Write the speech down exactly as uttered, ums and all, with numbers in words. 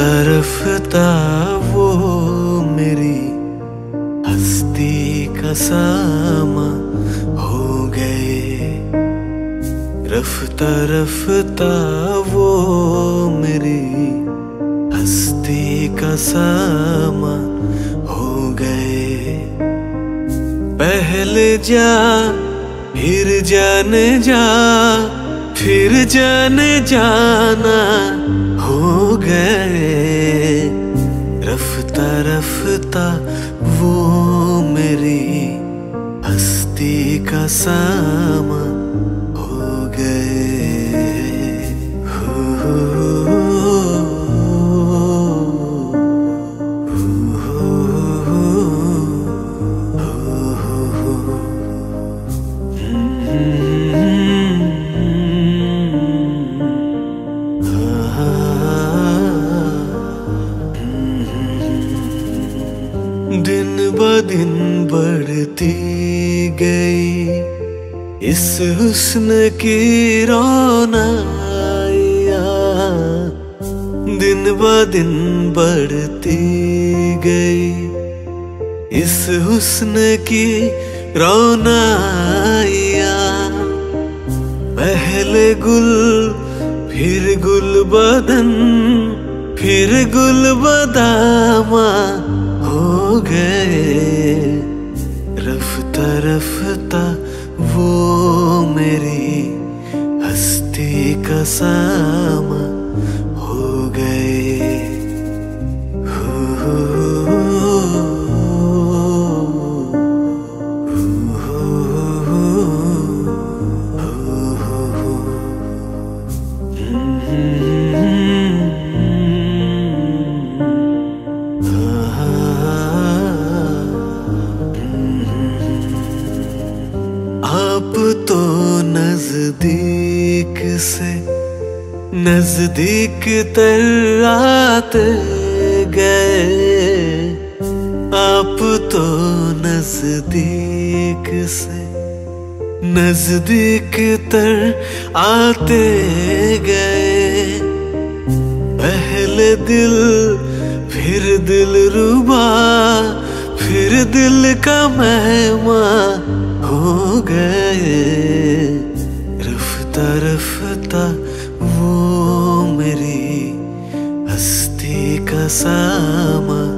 रफ्ता रफ्ता वो मेरी हस्ती का सामा हो गए। रफ्ता रफ्ता वो मेरी हस्ती का सामा हो गए। पहले जा फिर जाने जा फिर जाने जाना हो गए। रफ्ता रफ्ता वो मेरी हस्ती का सामा हो गए। हो, हो, दिन ब दिन बढ़ती गई इस हुस्न की रौनाइयाँ। दिन ब दिन बढ़ती गई इस हुस्न की रौनाइयाँ। पहले गुल फिर गुल बदन फिर गुल बदामा हो गए। रफ्ता रफ्ता वो मेरी हस्ती का सामा हो गए। हो, हो, आप तो नजदीक से नजदीक तर आते गए। आप तो नजदीक से नजदीक तर आते गए। पहले दिल फिर दिल रुबा फिर दिल का मेहमान हो गए। रफ्ता रफ्ता वो मेरी हस्ती का सामा